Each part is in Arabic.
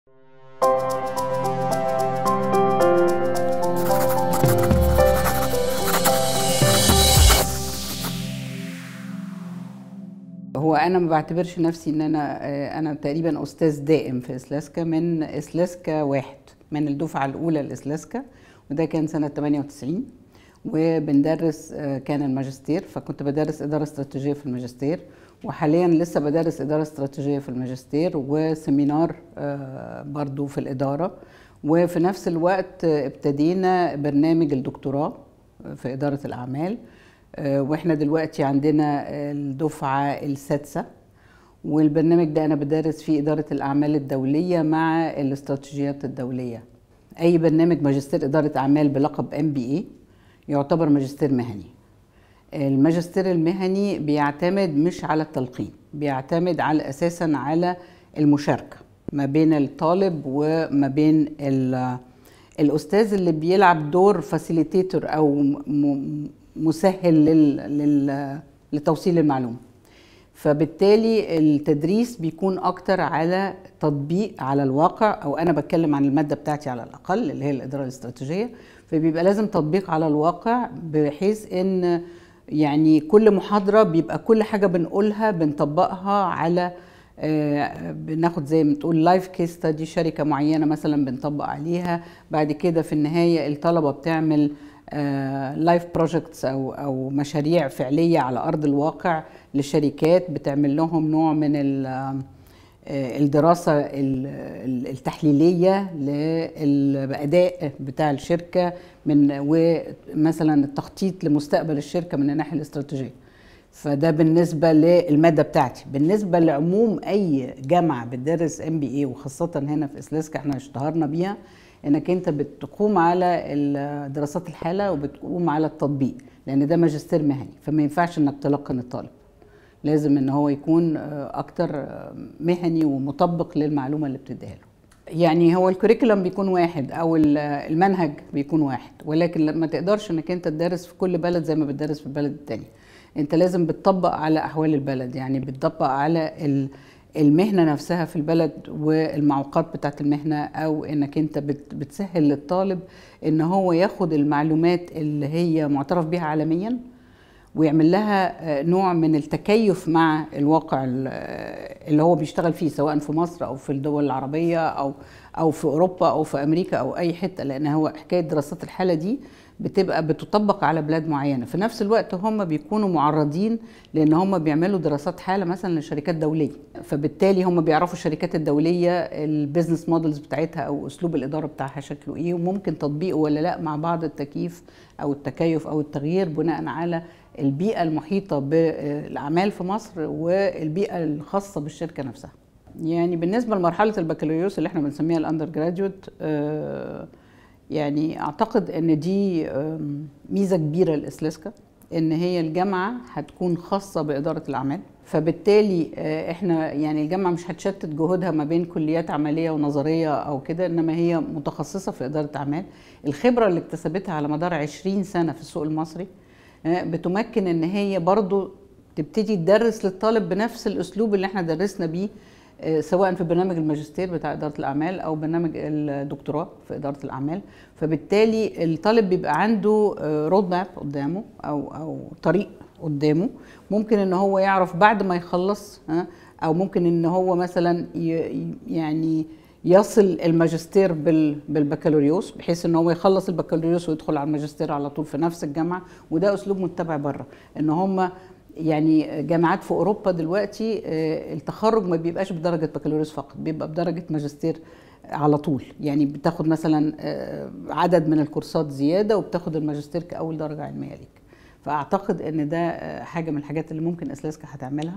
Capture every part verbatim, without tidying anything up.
هو انا ما بعتبرش نفسي ان انا انا تقريبا استاذ دائم في اسلاسكا من اسلاسكا واحد، من الدفعه الاولى لاسلاسكا، وده كان سنه ثمانية وتسعين، وبندرس كان الماجستير، فكنت بدرس اداره استراتيجيه في الماجستير، وحاليا لسه بدرس اداره استراتيجيه في الماجستير وسيمينار برضو في الاداره، وفي نفس الوقت ابتدينا برنامج الدكتوراه في اداره الاعمال، واحنا دلوقتي عندنا الدفعه السادسه، والبرنامج ده انا بدرس فيه اداره الاعمال الدوليه مع الاستراتيجيات الدوليه. اي برنامج ماجستير اداره اعمال بلقب ام بي اي يعتبر ماجستير مهني. الماجستير المهني بيعتمد مش على التلقين، بيعتمد على اساسا على المشاركه ما بين الطالب وما بين الاستاذ اللي بيلعب دور فاسيليتيتور او مسهل لل... لل... لتوصيل المعلومه. فبالتالي التدريس بيكون اكتر على تطبيق على الواقع، او انا بتكلم عن الماده بتاعتي على الاقل اللي هي الاداره الاستراتيجيه، فبيبقى لازم تطبيق على الواقع، بحيث ان يعني كل محاضره بيبقى كل حاجه بنقولها بنطبقها على آه بناخد زي ما تقول لايف كيس ستادي، شركه معينه مثلا بنطبق عليها. بعد كده في النهايه الطلبه بتعمل لايف بروجكتس او او مشاريع فعليه على ارض الواقع للشركات، بتعمل لهم نوع من الدراسه التحليليه للاداء بتاع الشركه، من ومثلا التخطيط لمستقبل الشركه من الناحيه الاستراتيجيه. فده بالنسبه للماده بتاعتي. بالنسبه لعموم اي جامعه بتدرس ام بي اي، وخاصه هنا في اسلاسكا احنا اشتهرنا بيها، انك انت بتقوم على دراسات الحاله وبتقوم على التطبيق، لان ده ماجستير مهني، فما ينفعش انك تلقن الطالب، لازم ان هو يكون اكتر مهني ومطبق للمعلومه اللي بتديها له. يعني هو الكوريكولم بيكون واحد او المنهج بيكون واحد، ولكن ما تقدرش انك انت تدرس في كل بلد زي ما بتدرس في البلد التاني. انت لازم بتطبق على احوال البلد، يعني بتطبق على ال المهنة نفسها في البلد والمعوقات بتاعت المهنة، او انك انت بتسهل للطالب ان هو ياخد المعلومات اللي هي معترف بها عالميا ويعمل لها نوع من التكيف مع الواقع اللي هو بيشتغل فيه، سواء في مصر او في الدول العربية او او في اوروبا او في امريكا او اي حتة، لان هو حكاية دراسات الحالة دي بتبقى بتطبق على بلاد معينه. في نفس الوقت هم بيكونوا معرضين لان هم بيعملوا دراسات حاله مثلا لشركات دوليه، فبالتالي هم بيعرفوا الشركات الدوليه البيزنس مودلز بتاعتها او اسلوب الاداره بتاعها شكله ايه، وممكن تطبيقه ولا لا مع بعض التكييف او التكيف او التغيير بناء على البيئه المحيطه بالاعمال في مصر والبيئه الخاصه بالشركه نفسها. يعني بالنسبه لمرحله البكالوريوس اللي احنا بنسميها الاندر جراديوت، آه يعني اعتقد ان دي ميزه كبيره لاسلاسكا، ان هي الجامعه هتكون خاصه باداره الاعمال، فبالتالي احنا يعني الجامعه مش هتشتت جهودها ما بين كليات عمليه ونظريه او كده، انما هي متخصصه في اداره اعمال. الخبره اللي اكتسبتها على مدار عشرين سنه في السوق المصري بتمكن ان هي برضو تبتدي تدرس للطالب بنفس الاسلوب اللي احنا درسنا بيه، سواء في برنامج الماجستير بتاع إدارة الأعمال أو برنامج الدكتوراه في إدارة الأعمال. فبالتالي الطالب بيبقى عنده رود ماب قدامه أو أو طريق قدامه، ممكن إن هو يعرف بعد ما يخلص، أو ممكن إن هو مثلا يعني يصل الماجستير بالبكالوريوس، بحيث إن هو يخلص البكالوريوس ويدخل على الماجستير على طول في نفس الجامعة. وده أسلوب متبع بره، إن هم يعني جامعات في اوروبا دلوقتي التخرج ما بيبقاش بدرجه بكالوريوس فقط، بيبقى بدرجه ماجستير على طول، يعني بتاخد مثلا عدد من الكورسات زياده وبتاخد الماجستير كاول درجه علميه ليك. فاعتقد ان ده حاجه من الحاجات اللي ممكن اسلاسكا هتعملها،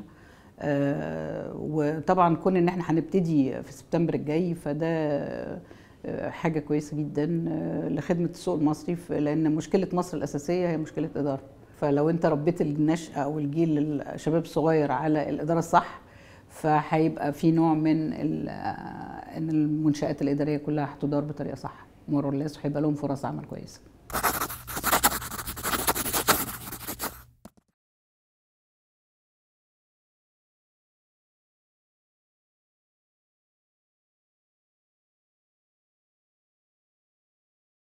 وطبعا كون ان احنا هنبتدي في سبتمبر الجاي فده حاجه كويسه جدا لخدمه السوق المصري، لان مشكله مصر الاساسيه هي مشكله اداره. فلو انت ربيت النشأة او الجيل الشباب الصغير على الاداره الصح، فهيبقى في نوع من ان المنشآت الاداريه كلها هتدار بطريقه صح مور اور ليس، وهيبقى لهم فرص عمل كويسه.